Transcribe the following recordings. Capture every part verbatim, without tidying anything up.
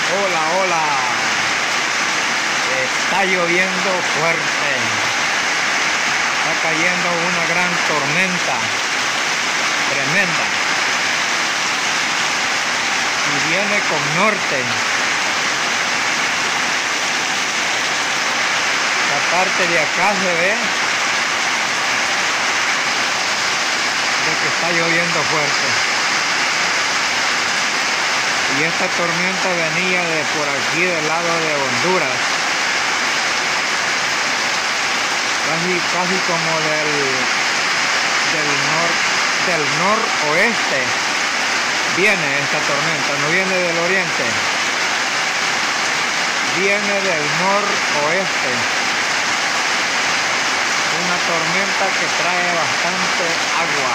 Hola, hola. Está lloviendo fuerte. Está cayendo una gran tormenta. Tremenda. Y viene con norte. La parte de acá se ve de que está lloviendo fuerte. Y esta tormenta venía de por aquí del lado de Honduras, casi, casi como del del nor del noroeste viene esta tormenta, no viene del oriente, viene del noroeste, una tormenta que trae bastante agua.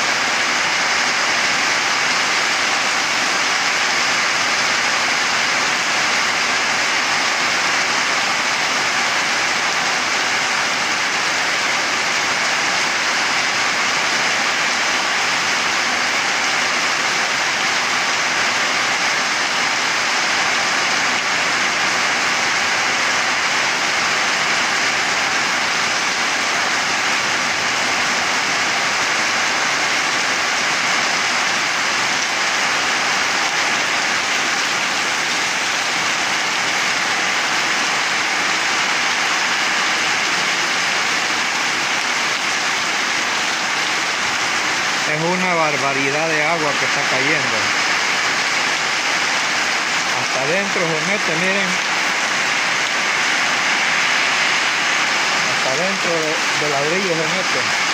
Es una barbaridad de agua que está cayendo. Hasta adentro se mete, miren. Hasta adentro de, de ladrillo se mete.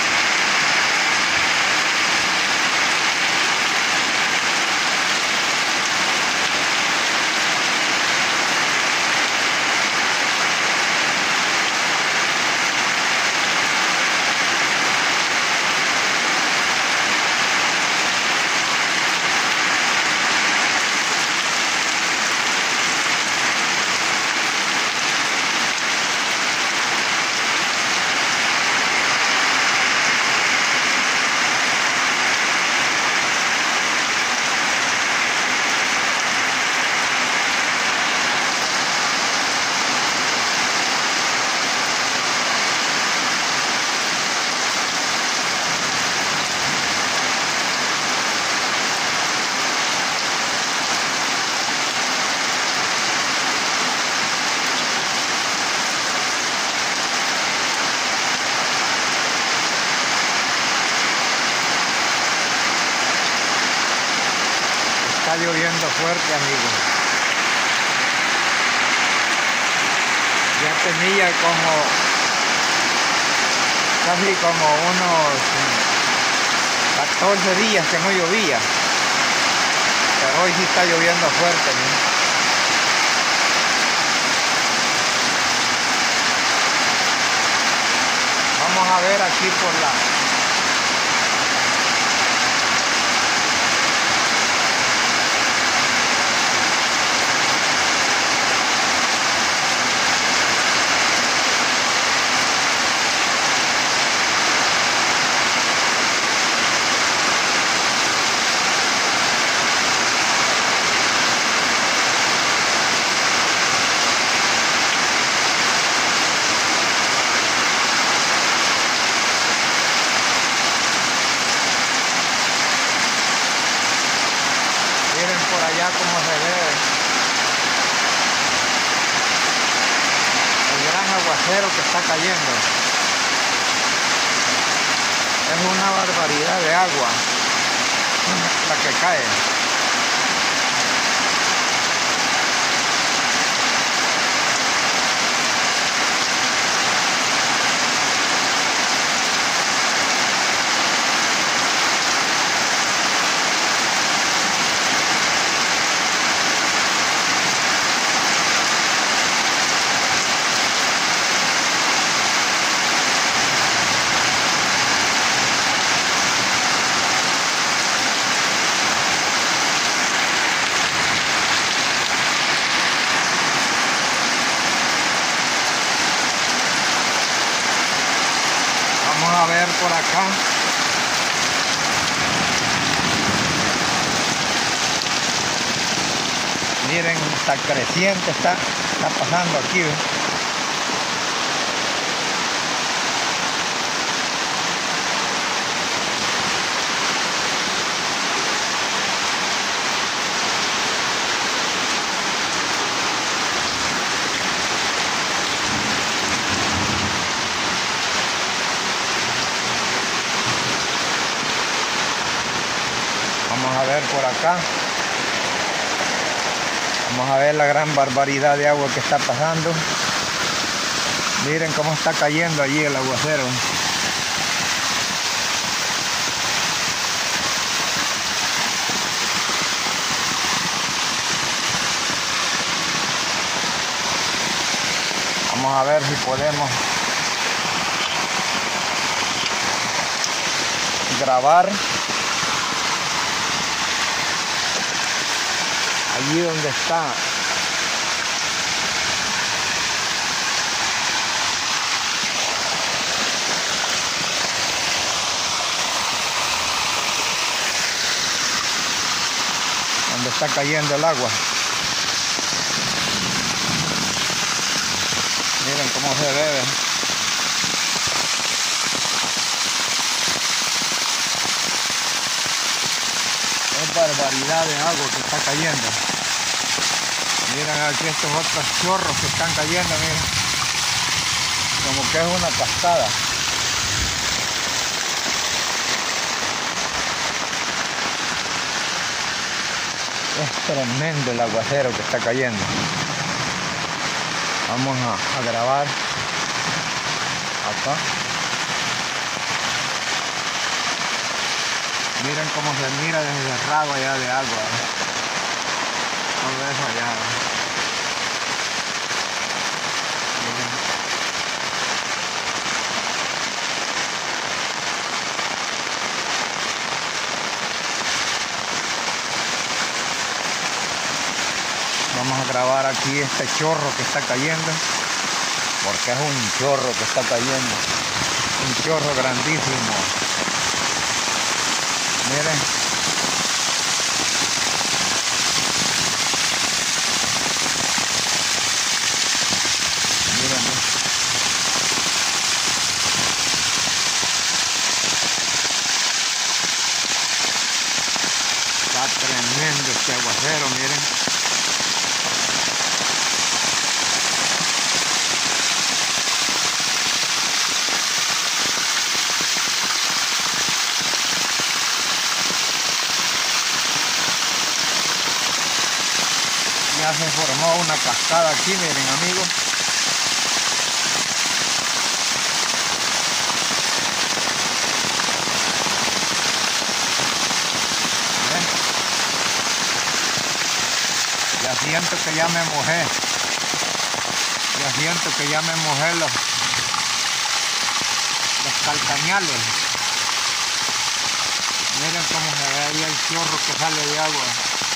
Está lloviendo fuerte, amigos. Ya tenía como casi como unos catorce días que no llovía, pero hoy sí está lloviendo fuerte, ¿no? Vamos a ver aquí por la por allá como se ve el gran aguacero que está cayendo. Es una barbaridad de agua la que cae. Vamos a ver por acá. miren, está creciente, está, está pasando aquí, ¿ves? Vamos a ver por acá. Vamos a ver la gran barbaridad de agua que está pasando. Miren cómo está cayendo allí el aguacero. Vamos a ver si podemos grabar allí donde está. Donde está cayendo el agua. Miren cómo se ve. Es barbaridad de agua que está cayendo. Miren aquí estos otros chorros que están cayendo, miren. Como que es una cascada. Es tremendo el aguacero que está cayendo. Vamos a, a grabar acá. Miren cómo se mira desde el rabo allá de agua. Todo eso allá. Miren. Vamos a grabar aquí este chorro que está cayendo, porque es un chorro que está cayendo, un chorro grandísimo. Miren. Miren. Está tremendo este aguacero, miren. Ya se formó una cascada aquí, miren, amigos. ¿Ven? Ya siento que ya me mojé. Ya siento que ya me mojé los, los calcañales. Miren cómo se ve ahí el chorro que sale de agua.